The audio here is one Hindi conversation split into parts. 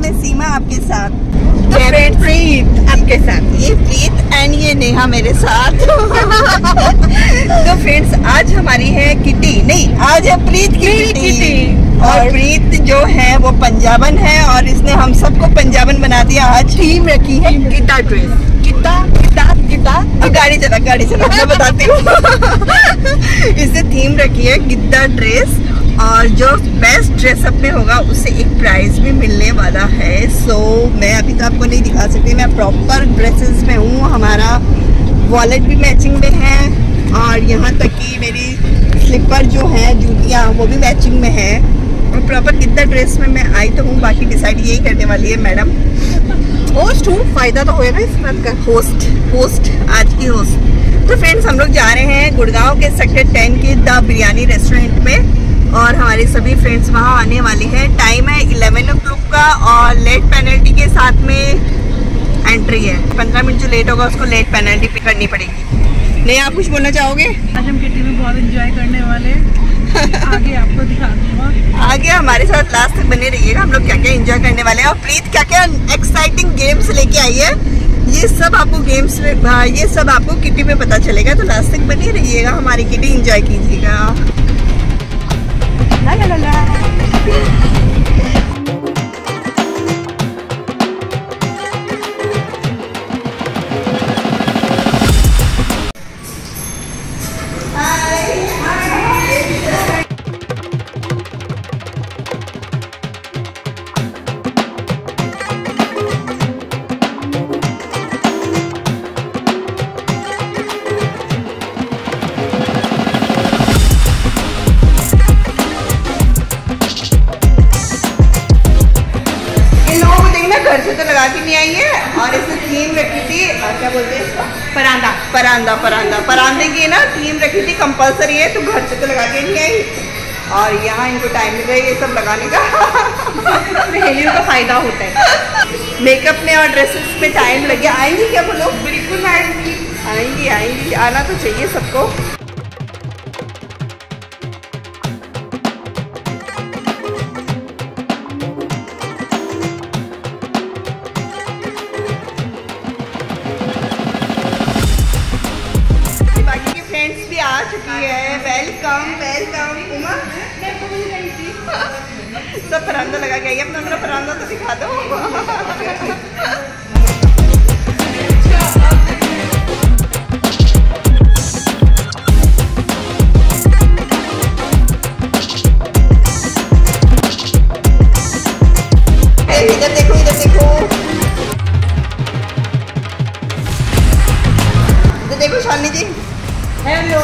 मैं सीमा आपके साथ, प्रीत आपके साथ, ये प्रीत एंड ये नेहा मेरे साथ। तो फ्रेंड्स आज हमारी है किटी, नहीं आज है प्रीत की किटी। और प्रीत जो है वो पंजाबन है और इसने हम सबको पंजाबन बना दिया। आज थीम रखी है गिद्दा ड्रेस। गिद्दा गाड़ी चला मैं बताती हूँ। इसने थीम रखी है गिद्दा ड्रेस और जो बेस्ट ड्रेसअप में होगा उससे एक प्राइज भी मिलने वाला है। सो मैं अभी तो आपको नहीं दिखा सकती, मैं प्रॉपर ड्रेसेस में हूँ। हमारा वॉलेट भी मैचिंग में है और यहाँ तक कि मेरी स्लीपर जो है जूतियाँ वो भी मैचिंग में है और प्रॉपर गिद्दा ड्रेस में मैं आई तो हूँ। बाकी डिसाइड यही करने वाली है मैडम। होस्ट हूँ, फायदा तो होएगा इस बात का। होस्ट आज की होस्ट। तो फ्रेंड्स हम लोग जा रहे हैं गुड़गांव के सेक्टर 10 के द बिरयानी रेस्टोरेंट में और हमारे सभी फ्रेंड्स वहाँ आने वाले हैं। टाइम है 11 o'clock का और लेट पेनल्टी के साथ में एंट्री है। 15 मिनट जो लेट होगा उसको लेट पेनल्टी पे करनी पड़ेगी। नहीं आप कुछ बोलना चाहोगे? आज हम किटी में बहुत एंजॉय करने वाले हैं। आगे आपको दिखा दूंगा। आगे हमारे साथ लास्ट तक बने रहिएगा, हम लोग क्या क्या एंजॉय करने वाले हैं और प्रीत क्या क्या एक्साइटिंग गेम्स लेके आई है। ये सब आपको किटी में पता चलेगा, तो लास्ट तक बने रहिएगा, हमारी किटी एंजॉय कीजिएगा। ला ला ला ला। घर से तो लगा के नहीं आई है और इसने थीम रखी थी, क्या बोलते हैं इसका, परांदे की ना थीम रखी थी, कंपलसरी है तो घर से तो लगा के नहीं आई। और यहाँ इनको टाइम मिल रहा है ये सब लगाने का। सहेलियों का फायदा होता है। मेकअप में और ड्रेसेस में टाइम लगे। आएंगी क्या वो लोग? बिल्कुल आएंगी, आना तो चाहिए सबको। आ चुकी है। वेलकम उमा। सब परांदा लगा के आई। अपना मेरा परांदा तो दिखा दो। इधर देखो शालिनी जी। हेलो।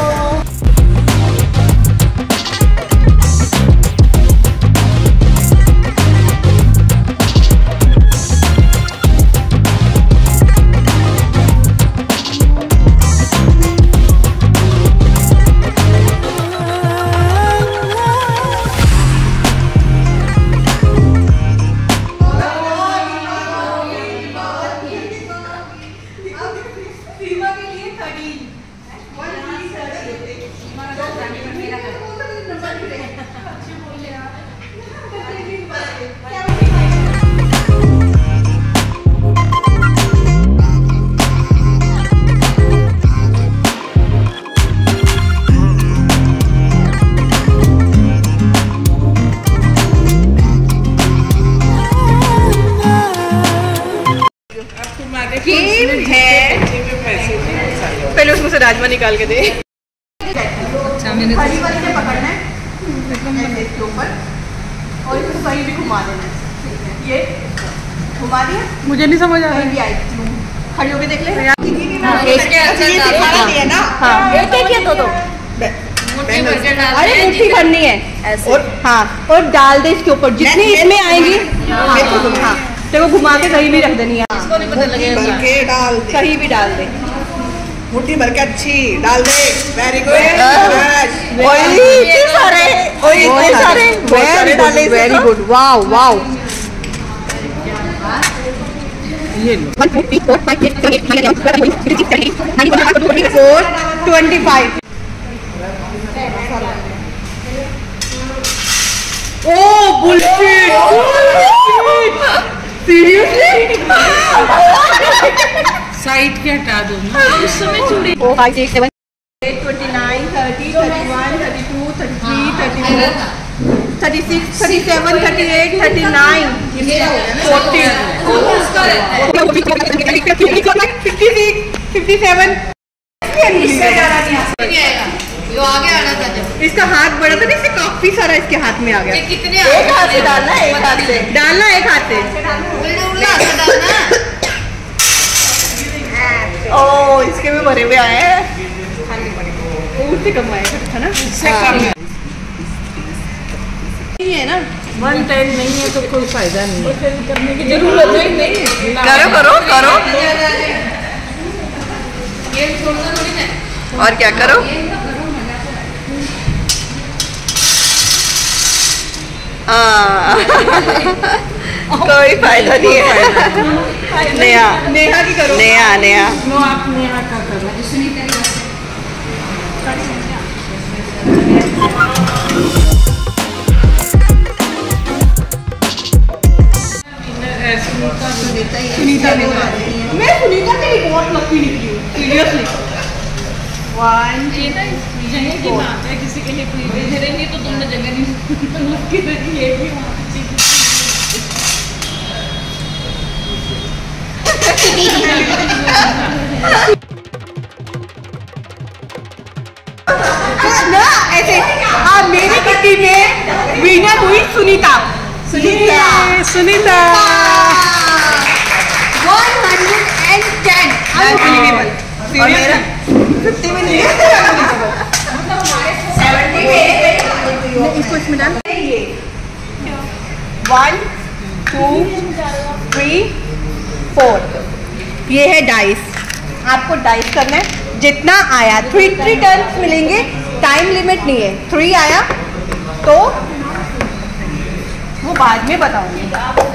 पहले उसमें से राजमा निकाल के दे। अच्छा मैंने हरी वाली में पकड़ना है इसके ऊपर और इसको कहीं भी घुमा देना है। ये घुमा दिया, मुझे नहीं समझ आ रहा है। खड़ी होके देख ले। अरे मुट्ठी करनी है और हाँ और डाल दे इसके ऊपर जितनी इसमें आएंगी। हाँ देखो घुमा के कहीं भी रख देनी है। कहीं भी डाल दे, मुट्ठी भर के अच्छी डाल दे। Very good, very good, wow wow. ये 25। ओ बुलशिट। सीरियसली? साइड के हटा दो ना, उस समय चूड़ी 4 5 6 7 8 29 30 31 32 33 34 36 37 38 39 40 57 जो आगे आना था जब इसका हाथ बड़ा था ना, इससे काफी सारा इसके हाथ में आ गया। कितने एक हाथ से डालना है, एक हाथ से डालना, एक हाथ से डालना। ओ इसके भी भरे हुए आए हैं, उससे कम आएगा था ना, इससे कम नहीं है ना। 110 नहीं है तो कोई फायदा नहीं है, करने की जरूरत ही नहीं है। करो करो करो ये छोड़ना थोड़ी ना। और क्या करो, कोई फायदा नहीं है। नेहा नेहा की करो, नेहा नेहा नो आप नेहा का करो। सुनीता ने मैं सुनीता से ही बहुत लकी निकली हूँ सीरियसली। 1 ये ना जगह की बात है, किसी के लिए प्लीज रहेंगे तो तुमने जगह नहीं ये भी ना ऐसे। मेरी किटी में विनर हुई सुनीता। सुनीता सुनीता 110 अनबिलीवेबल। और मेरा 50 में नहीं है, 70 में। इसको इसमें डाल। 1 2 3 4 ये है डाइस। आपको डाइस करना है, जितना आया 3 टर्न्स मिलेंगे, टाइम लिमिट नहीं है। 3 आया तो वो बाद में बताऊंगी,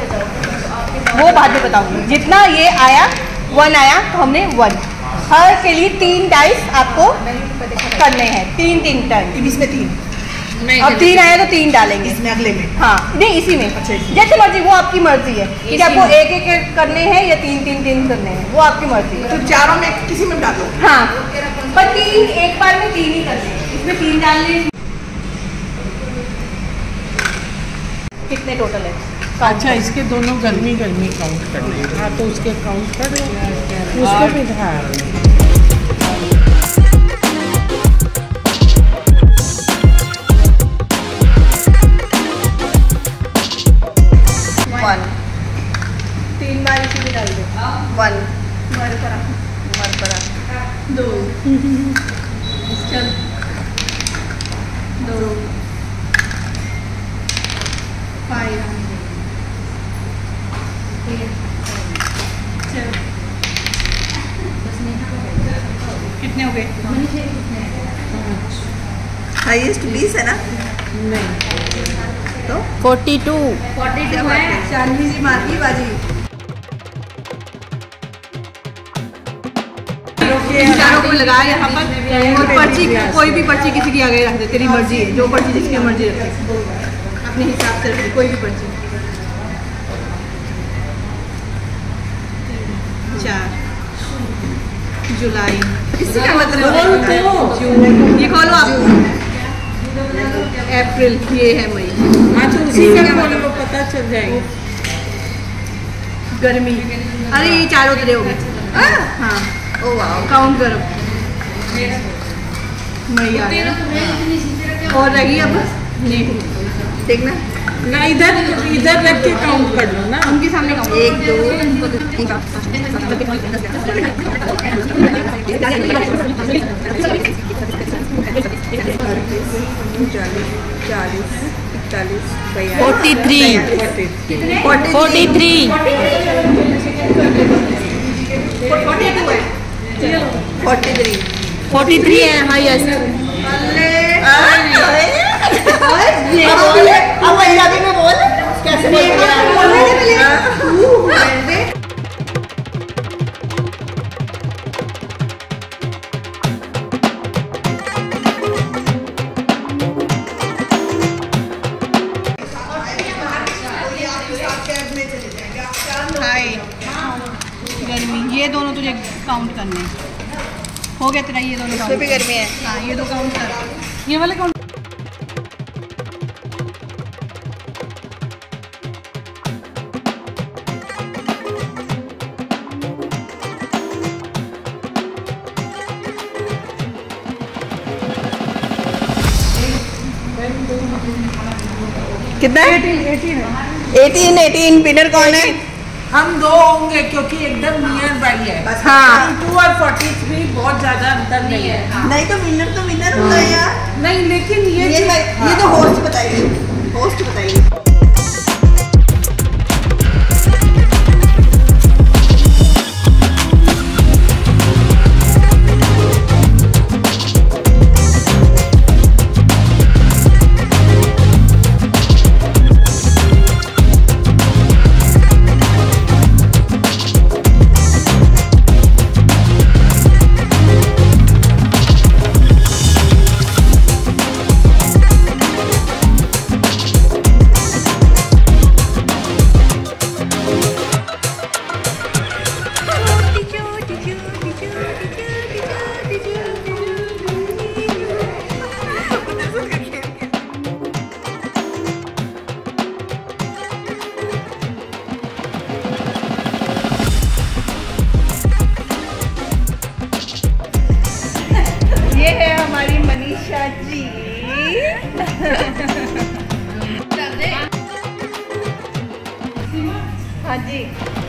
जितना ये आया 1 आया तो हमने 1 हर के लिए 3 डाइस आपको करने हैं, 3 टर्न। इसमें 3 अब 3 आया तो 3 डालेंगे इसमें, अगले में। हाँ नहीं इसी में, जैसे मर्जी, वो आपकी मर्जी है कि आपको एक एक करने हैं या 3 करने हैं, वो आपकी मर्जी है। तो चारों में किसी में डालो। हाँ पर 3 एक बार में 3 ही करने हैं, इसमें 3 डालने। कितने टोटल है? अच्छा इसके दोनों गर्मी काउंट करने हैं। हाँ तो उसके काउंट कर लो, उसको भी हाँ। तीन बार इसी में डाल दो। 1 2 चल 2 5 कितने हो गए? हाईएस्ट 20 है ना? नहीं तो 42 है। चांदी जी मारती बाजी। चारों को लगाया यहाँ पर, और पर्ची कोई भी पर्ची किसी की आगे रख दे, तेरी मर्जी है, जो पर्ची जिसकी मर्जी रखे अपने हिसाब से रखे, कोई भी पर्ची। 4 जुलाई, इससे क्या मतलब है? जून, ये खोलो आप। अप्रैल, ये है मई। हाँ तो उसी का मतलब पता चल जाएगा। गर्मी, अरे ये चारों तरह हो गए। हाँ ओ वाह, काउंट करो। मई आ गया और रही अब देखना ना, इधर रख के काउंट कर लो ना, उनके सामने काउंट। 1 2 43 है हाईएस्ट। अब पंजाबी में बोल, कैसे काउंट करने। हो गया तेरा ये दोनों इसमें भी गर्मी है। हाँ ये दो काउंट कर, ये वाले काउंट। कितना? 18 विनर कौन है? हम दो होंगे क्योंकि एकदम नियर बाई है। हाँ 2 और 43 बहुत ज्यादा अंतर नहीं है। नहीं तो विनर होता है यार। नहीं लेकिन ये तो होस्ट बताइए, होस्ट बताइए। हाँ जी।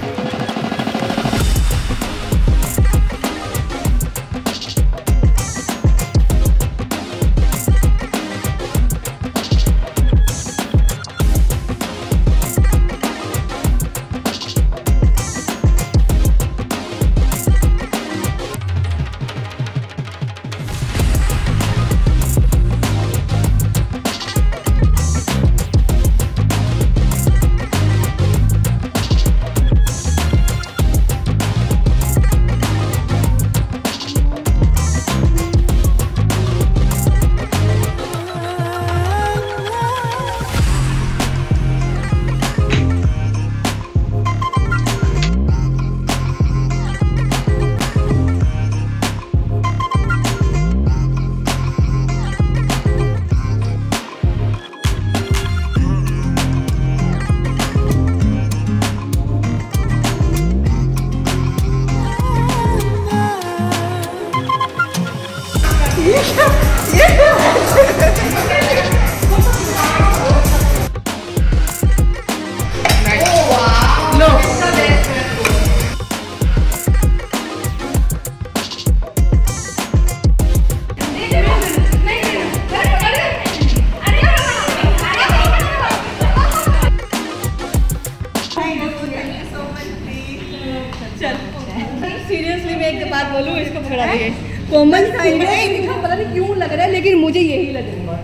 सीरियसली मैं एक बात बोलूं, इसको पकड़ा दिए कोमल पता नहीं क्यों लग रहा है, लेकिन मुझे यही लग रहा है।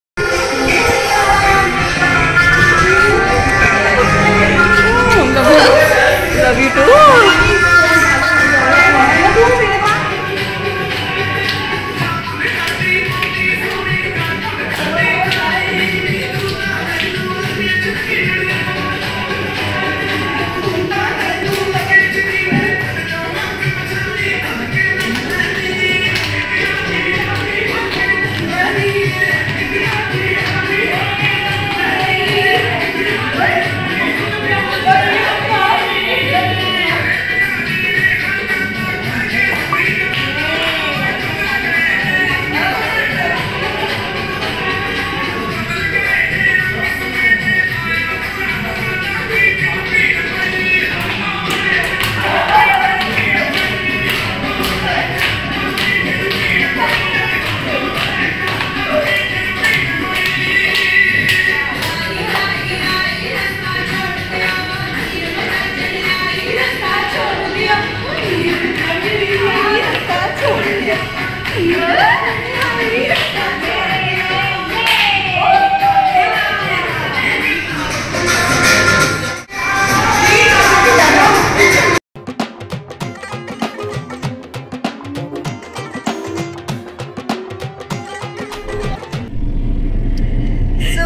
Love you too.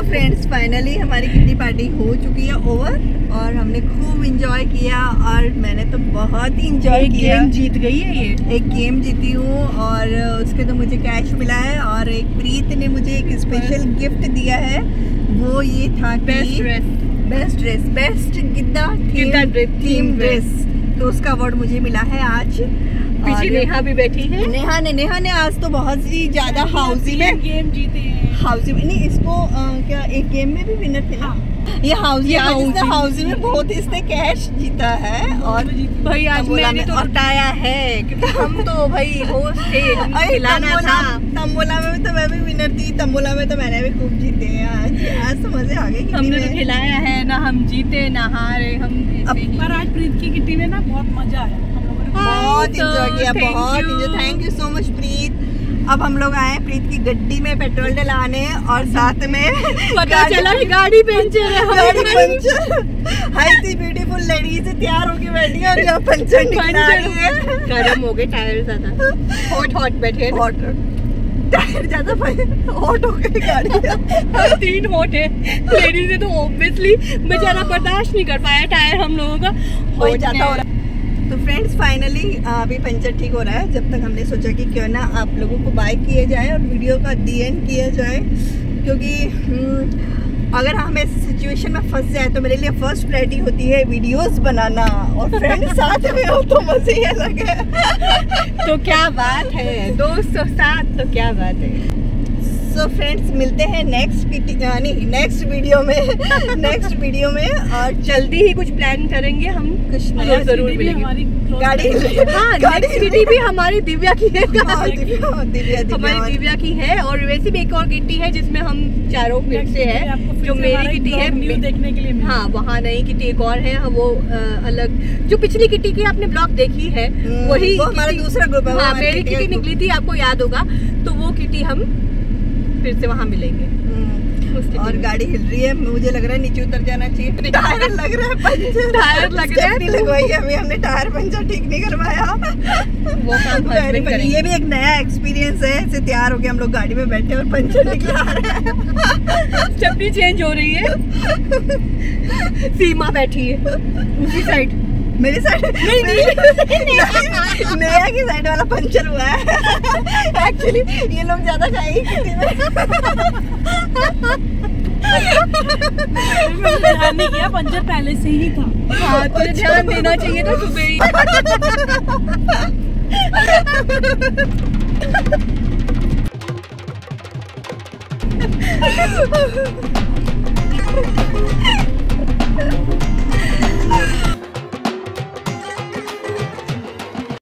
Friends finally हमारी किटी पार्टी हो चुकी है ओवर और हमने खूब इंजॉय किया और मैंने तो बहुत ही इंजॉय किया। गेम जीत गई है ये, एक गेम जीती हूँ और उसके तो मुझे कैश मिला है और एक प्रीत ने मुझे एक स्पेशल गिफ्ट दिया है, वो ये था best dress, best Giddha theme dress, तो उसका अवार्ड मुझे मिला है आज। पीछे नेहा भी बैठी है। नेहा ने आज तो बहुत ही ज्यादा हाउसी में गेम जीते हैं। हाउसी में नहीं, इसको क्या एक गेम में भी विनर थे ना। ये हाउसी में बहुत इसने कैश जीता है और भाई आज मैंने तो लुटाया है क्योंकि हम तो भाई होस्ट थे, हमें खिलाना था। तंबोला में तो मैं भी विनर थी, तंबोला में तो मैंने भी खूब जीते हैं। आज तो मजे आ गए। हमने तो खिलाया है ना, हम जीते ना हारे, हम पर आज प्रीत की किटी में ना बहुत मजा आया, बहुत इंजॉय किया, बहुत enjoy. Thank you so much Preet. अब हम लोग आए प्रीत की गड्डी में पेट्रोल डलाने और साथ में पता चला कि गाड़ी पंचर है। गाड़ी पंचर। हाय इतनी ब्यूटीफुल लड़की से तैयार होके बैठी है और यहाँ पंचर निकला रही है। गर्म हो गए टायर ज्यादा, हॉट बैठे हॉट टायर ज्यादा हॉट हो गई गाड़ी। 3 हॉट है, लेडीज तो ऑब्वियसली बेचारा बर्दाश्त नहीं कर पाया, टायर हम लोगों का हो जाता हो रहा। तो फ्रेंड्स फाइनली अभी पंचर ठीक हो रहा है, जब तक हमने सोचा कि क्यों ना आप लोगों को बाय किया जाए और वीडियो का दी एंड किया जाए, क्योंकि अगर हम इस सिचुएशन में फंस जाए तो मेरे लिए फर्स्ट प्रायोरिटी होती है वीडियोस बनाना और फ्रेंड्स साथ में हो तो मजे ही अलग है। तो क्या बात है, दोस्तों साथ तो क्या बात है। सो फ्रेंड्स मिलते हैं नेक्स्ट वीडियो में और जल्दी ही कुछ प्लान करेंगे हम, कुछ नया जरूर मिलेंगे। गाड़ी नेक्स्ट किटी भी हमारी दिव्या की है। हमारी दिव्या की है और वैसे भी एक और किटी है जिसमें हम चारों फिर से है, जो मेरी किटी है देखने के लिए। हाँ वहाँ नई किटी एक और है, वो अलग, जो पिछली किटी की आपने ब्लॉग देखी है वही हमारा दूसरा ग्रुप है। हाँ मेरी किटी निकली थी, आपको याद होगा, तो वो किटी हम फिर से वहाँ मिलेंगे। और गाड़ी हिल रही है, मुझे लग रहा है नीचे उतर जाना चाहिए। टायर लग रहा है पंचर, टायर लग रहा है, लगवाई है अभी हमने, टायर पंचर ठीक नहीं करवाया। वो काम ये भी एक नया एक्सपीरियंस है, ऐसे तैयार होके हम लोग गाड़ी में बैठे और पंचर निकला रहा है। स्टेपनी चेंज हो रही है। सीमा बैठी है उसी साइड, मेरी साइड नहीं नेहा की साइड वाला पंचर हुआ है। एक्चुअली ये लोग ज्यादा खाएंगे किटी में। ध्यान नहीं किया, पंचर पहले से ही था। हाँ तो ध्यान देना चाहिए था सुबह ही।